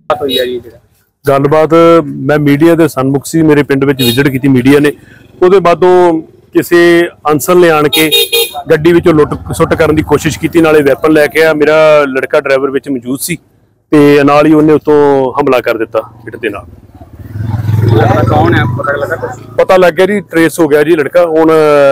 गलबात मैं मीडिया के सन्मुख से मेरे पिंड में विजिट की मीडिया ने उसके बाद किसी अंसर ने आन के गड्डी विचों लुट सुट करने की कोशिश की, नाले वैपन लैके आया। मेरा लड़का ड्राइवर विच मौजूद सी ते नाल ही उन्हें उत्तों हमला कर दिता हिट दे नाल। कौन है पता लग गया जी, ट्रेस हो गया जी लड़का। हुण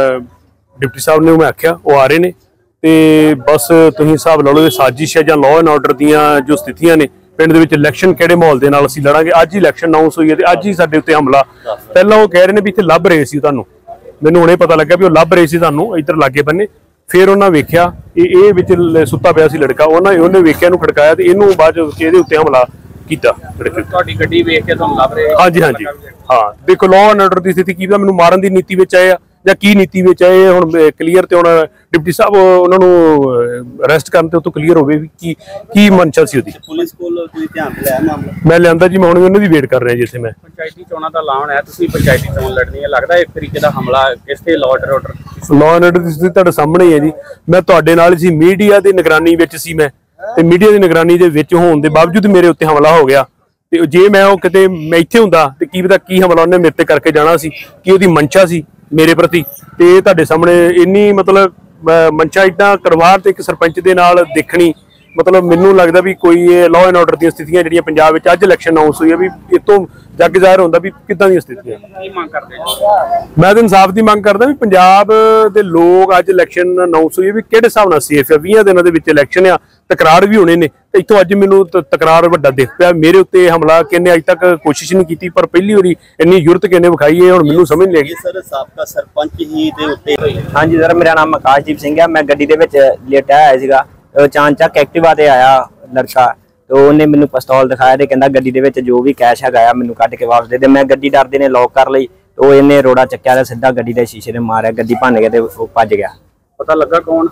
डिप्टी साहब ने मैं आख्या वो आ रहे ने ते बस तुसीं हिसाब ला लो साजिश है जां लॉ एंड ऑर्डर दीयां जो स्थितियां ने पिंड दे विच इलैक्शन किहड़े माहौल दे नाल असीं लड़ांगे। अज ही इलैक्शन अनाउंस हुई है ते अज ही साडे उत्ते हमला। पहलां वो कह रहे ने भी इत्थे लभ रहे सी तुहानूं, मैनूं हुणे पता लग्या भी वो लभ रहे सी तुहानूं इधर लागे बन्ने। फिर उन्होंने वेख्या ये विच सुत्ता पिया सी लड़का, उन्हें वेख्या इहनूं खड़काया ते इहनूं बाद च इहदे उत्ते हमला कीता लड़के। तुहाडी गड्डी वेख के तुहानूं लभ रहे? हाँ जी हाँ जी हाँ। देखो लॉ एंड ऑर्डर की स्थिति की मैनूं मारन की नीति विच आए या की नीति विच आए हुण क्लीयर ते हुण डिप्टी साहब उन्होंने अरेस्ट करन ते उतों क्लीयर होवे भी की मंशा सी उहदी। पुलिस कोल तुसीं ध्यान ते लिया मामला? मैं लियांदा जी, मैं हुण उन्हां दी वेट कर रहा जी। इत्थे मैं पंचायती चोणां दा ऐलान है, तुसीं पंचायती चोण लड़नी है, लगदा इस तरीके दा हमला किस ते लॉ एंड ऑर्डर की स्थिति तुहाडे सामने ही है जी। मैं तुहाडे नाल सी, मीडिया दी निगरानी विच सी मैं, ते मीडिया दी निगरानी दे विच होण दे बावजूद मेरे उत्ते हमला हो गया। ते जे मैं वो किते मैं इत्थे हुंदा ते की पता की हमला उन्हें मेरे ते करके जाना सी, की उहदी मंशा सी मेरे प्रति। ते तुहाडे सामने इन्नी मतलब मंशा इदां करवार ते एक सरपंच दे नाल देखनी, मतलब मैनूं लगदा भी कोई लॉ एंड ऑर्डर दी स्थितियां जिहड़ियां पंजाब विच अज इलैक्शन अनाउंस हुई है भी इतों जग ज़ाहिर होंदा भी किदां दी स्थितियां। की मंग करदे? मैं तो इंसाफ की मंग करदा भी पंजाब दे लोग अज इलैक्शन अनाउंस हुई है भी किहड़े हिसाब नाल सेफ है। 20 दिनों दे विच इलैक्शन आ, तकरार भी होने ने, इत्थों अज मैनूं तकरार वड्डा दिख पिया। मेरे उत्ते हमला किन्ने अज तक कोशिश नहीं की, पर पहली वारी इन्नी जुरत किन्ने विखाई है हुण मैनूं समझ नहीं लगी। सर साबका सरपंच ही दे उत्ते? हाँ जी सर, मेरा नाम आकाशदीप सिंह है। मैं गड्डी दे विच लेटा आया सीगा, अचानक एक्टिवा ते आया लड़का, तो उन्हें मैनूं पिस्तौल दिखाया ते कहंदा गड्डी दे विच जो भी कैश हैगा मैनूं कढ के वापस दे दे। मैं गड्डी डरदे ने लॉक कर लई, तो इन्हें रोड़ा चक्या ते सीधा गड्डी दे शीशे ते मारिया, गड्डी भन्न के ते भज गया। पता लगा कौन?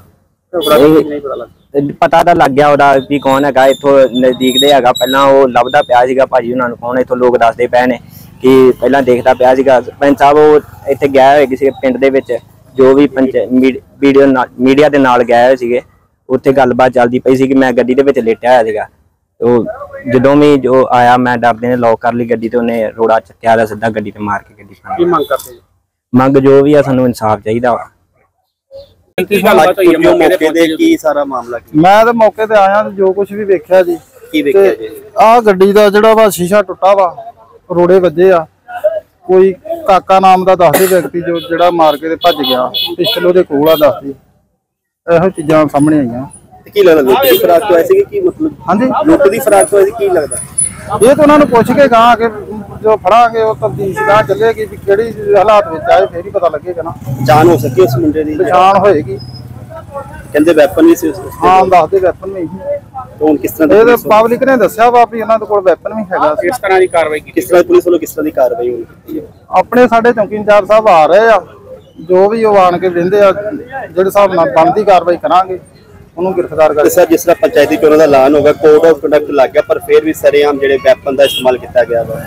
नहीं पता लगा। पता तो लग गया ओहदा भी कौन हैगा, इत्थों नजदीक दे हैगा। पहलां वो लभदा पिया सीगा भाजी उन्हां नूं कौन, इत्थों लोग दसदे पए ने कि पहलां देखदा पिया सीगा। सरपंच साहब वो इत्थे गए होए किसी पिंड दे विच, जो भी मीडिया दे नाल गए होए सीगे, उत्थे गलबात चलदी पई सी कि मैं गड्डी दे विच लेटिया होया सीगा। तो जदों भी जो आया मैं डरदे ने लॉक कर ली गड्डी, ते उन्हें रोड़ा चक्या ते सीधा गड्डी ते मार के गड्डी की मंग करदे? मंग जो भी है सानूं इंसाफ चाहिदा वा। सारा मामला मैं तो मौके ते आया जो कुछ भी वेख्या जी। की वेख्या जी? आ गड्डी दा जिहड़ा वा शीशा टुटा वा, रोड़े वजे आ। कोई काका नाम दा दसदे व्यक्ति जो जिहड़ा मार के ते भज गया, पिस्टल ओहदे कोल आ दसदे। ਇਹੋ ਚੀਜ਼ਾਂ ਸਾਹਮਣੇ ਆਈਆਂ। ਕੀ ਲੱਗਦਾ ਲੁੱਟ ਦੀ ਫਰਾਕ ਤੋਂ ਐਸੀ ਕੀ ਮਤਲਬ? ਹਾਂਜੀ ਲੁੱਟ ਦੀ ਫਰਾਕ ਤੋਂ ਐਸੀ ਕੀ ਲੱਗਦਾ? ਇਹ ਤਾਂ ਉਹਨਾਂ ਨੂੰ ਪੁੱਛ ਕੇ ਗਾਂ ਕਿ ਜੋ ਫੜਾਂਗੇ ਉਹ ਤਬਦੀਲ ਗਾਂ ਚੱਲੇਗੀ ਵੀ ਕਿਹੜੀ ਹਾਲਾਤ ਵਿੱਚ ਆਏ ਫੇਰ ਹੀ ਪਤਾ ਲੱਗੇਗਾ ਨਾ। ਜਾਨ ਹੋ ਸਕੀ ਉਸ ਮੁੰਡੇ ਦੀ? ਪਛਾਣ ਹੋਏਗੀ। ਕਹਿੰਦੇ ਵੈਪਨ ਵੀ ਸੀ ਉਸ ਕੋਲ? ਹਾਂ ਦੱਸਦੇ ਵੈਪਨ ਵੀ ਸੀ। ਹੁਣ ਕਿਸ ਤਰ੍ਹਾਂ ਇਹ ਪਬਲਿਕ ਨੇ ਦੱਸਿਆ ਵਾ ਵੀ ਇਹਨਾਂ ਦੇ ਕੋਲ ਵੈਪਨ ਵੀ ਹੈਗਾ। ਕਿਸ ਤਰ੍ਹਾਂ ਦੀ ਕਾਰਵਾਈ ਕੀਤੀ? ਕਿਸ ਤਰ੍ਹਾਂ ਪੁਲਿਸ ਵੱਲੋਂ ਕਿਸ ਤਰ੍ਹਾਂ ਦੀ ਕਾਰਵਾਈ ਹੋਈ? ਆਪਣੇ ਸਾਡੇ ਚੌਂਕੀ ਇੰਚਾਰਜ ਸਾਹਿਬ ਆ ਰਹੇ ਆ, ਜੋ ਵੀ ਉਹ ਆਣ ਕੇ ਵਹਿੰਦੇ ਆ ਜਿਹੜੇ ਹਿਸਾਬ ਨਾਲ ਬਣਦੀ ਕਾਰਵਾਈ ਕਰਾਂਗੇ ਉਹਨੂੰ गिरफ्तार कर। सर जिस तरह पंचायती चोणों का ऐलान होगा, कोड ऑफ कंडक्ट लग गया, पर फिर भी सरेआम ਜਿਹੜੇ ਵੈਪਨ ਦਾ ਇਸਤੇਮਾਲ ਕੀਤਾ ਗਿਆ ਵਾ।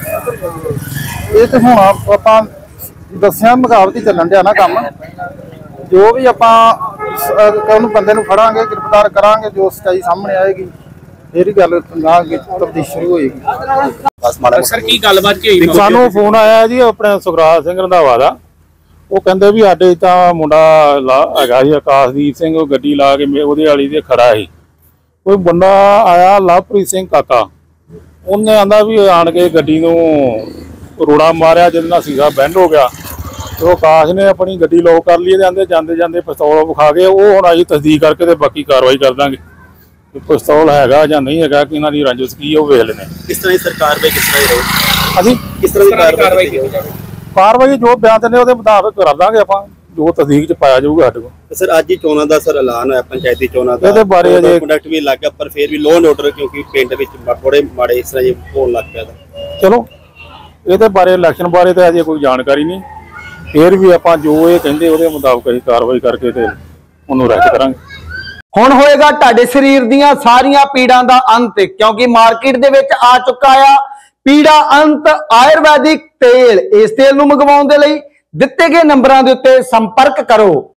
ਇਹ ਤੇ ਹੁਣ ਆਪਾਂ ਦੱਸਿਆ ਮੁਕਾਬਲਤੀ ਚੱਲਣ ਡਿਆ ਨਾ ਕੰਮ। ਜੋ ਵੀ ਆਪਾਂ ਉਹਨੂੰ ਬੰਦੇ ਨੂੰ ਫੜਾਂਗੇ, गिरफ्तार ਕਰਾਂਗੇ, ਜੋ ਸਚਾਈ ਸਾਹਮਣੇ ਆਏਗੀ ਫੇਰ ਹੀ ਗੱਲ ਤਬਦੀਸ਼ ਸ਼ੁਰੂ ਹੋਏਗੀ। ਸਰ ਕੀ ਗੱਲਬਾਤ ਕੀ ਹੋਈ? ਸਾਨੂੰ ਫੋਨ ਆਇਆ ਜੀ ਆਪਣੇ ਸੁਖਰਾਜ ਸਿੰਘ ਰੰਧਾਵਾ ਦਾ। ਉਹ ਕਹਿੰਦੇ ਵੀ ਸਾਡੇ ਤਾਂ ਮੁੰਡਾ ਹੈਗਾ ਸੀ ਆਕਾਸ਼ਦੀਪ ਸਿੰਘ, ਉਹ ਗੱਡੀ ਲਾ ਕੇ ਉਹਦੇ ਵਾਲੀ ਤੇ ਖੜਾ ਸੀ। ਕੋਈ ਬੰਦਾ ਆਇਆ ਲਵਪ੍ਰੀਤ ਸਿੰਘ ਕਾਕਾ, ਉਹਨੇ ਆਂਦਾ ਵੀ ਆਣ ਕੇ ਗੱਡੀ ਨੂੰ ਰੋੜਾ ਮਾਰਿਆ, ਜਿਹਦੇ ਨਾਲ ਸੀਸਾ ਬੈਂਡ ਹੋ ਗਿਆ। ਤੇ ਉਹ ਆਕਾਸ਼ ਨੇ ਆਪਣੀ ਗੱਡੀ ਲੋਕ ਕਰ ਲਈ, ਜਾਂਦੇ ਜਾਂਦੇ ਜਾਂਦੇ ਪਿਸਤੌਲ ਵਿਖਾ ਕੇ। ਉਹ ਹੁਣ ਅਸੀਂ ਤਸਦੀਕ ਕਰਕੇ ਤੇ ਬਾਕੀ ਕਾਰਵਾਈ ਕਰ ਦਾਂਗੇ ਕਿ ਪਿਸਤੌਲ ਹੈਗਾ ਜਾਂ ਨਹੀਂ ਹੈਗਾ, ਕਿ ਇਹਨਾਂ ਦੀ ਰੰਜਿਸ਼ ਕੀ ਉਹ ਵੇਖ ਲੈਣੇ। ਕਿਸ ਤਰ੍ਹਾਂ ਦੀ ਸਰਕਾਰ ਦੇ ਕਿਸ ਤਰ੍ਹਾਂ ਰਹੋ ਅਸੀਂ ਕਿਸ ਤਰ੍ਹਾਂ ਦੀ ਕਾਰਵਾਈ ਕੀਤੀ ਜਾਵੇ? ਕਾਰਵਾਈ ਜੋ ਬਿਆਨ ਦਿੰਦੇ ਉਹਦੇ ਮੁਤਾਬਕ ਕਰ ਦਾਂਗੇ ਆਪਾਂ, ਜੋ ਤਸਦੀਕ ਚ ਪਾਇਆ ਜਾਊਗਾ ਸਾਡੇ ਕੋਲ। ਸਰ ਅੱਜ ਹੀ ਚੋਣਾਂ ਦਾ ਸਰ ਐਲਾਨ ਹੋਇਆ, ਪੰਚਾਇਤੀ ਚੋਣਾਂ ਦਾ, ਇਹਦੇ ਬਾਰੇ ਅਜੇ ਕੰਡਕਟ ਵੀ ਲੱਗ ਗਿਆ, ਪਰ ਫਿਰ ਵੀ ਲੋਨ ਆਰਡਰ ਕਿਉਂਕਿ ਪਿੰਡ ਵਿੱਚ ਬੜੇ ਮਾੜੇ ਇਸ ਤਰ੍ਹਾਂ ਜੇ ਹੋਣ ਲੱਗ ਪਿਆ। ਚਲੋ ਇਹਦੇ ਬਾਰੇ ਇਲੈਕਸ਼ਨ ਬਾਰੇ ਤਾਂ ਅਜੇ ਕੋਈ ਜਾਣਕਾਰੀ ਨਹੀਂ, ਫਿਰ ਵੀ ਆਪਾਂ ਜੋ ਇਹ ਕਹਿੰਦੇ ਉਹਦੇ ਮੁਤਾਬਕ ਅਸੀਂ ਕਾਰਵਾਈ ਕਰਕੇ ਤੇ ਉਹਨੂੰ ਰੱਦ ਕਰਾਂਗੇ। ਹੁਣ ਹੋਏਗਾ ਤੁਹਾਡੇ ਸਰੀਰ ਦੀਆਂ ਸਾਰੀਆਂ ਪੀੜਾਂ ਦਾ ਅੰਤ, ਕਿਉਂਕਿ ਮਾਰਕੀਟ ਦੇ ਵਿੱਚ ਆ ਚੁੱਕਾ ਆ ਪੀੜਾ ਅੰਤ ਆਯੁਰਵੈਦਿਕ ਤੇਲ। ਇਸ ਤੇਲ ਨੂੰ ਮੰਗਵਾਉਣ ਦੇ ਲਈ ਦਿੱਤੇ ਗਏ ਨੰਬਰਾਂ ਦੇ ਉੱਤੇ ਸੰਪਰਕ ਕਰੋ।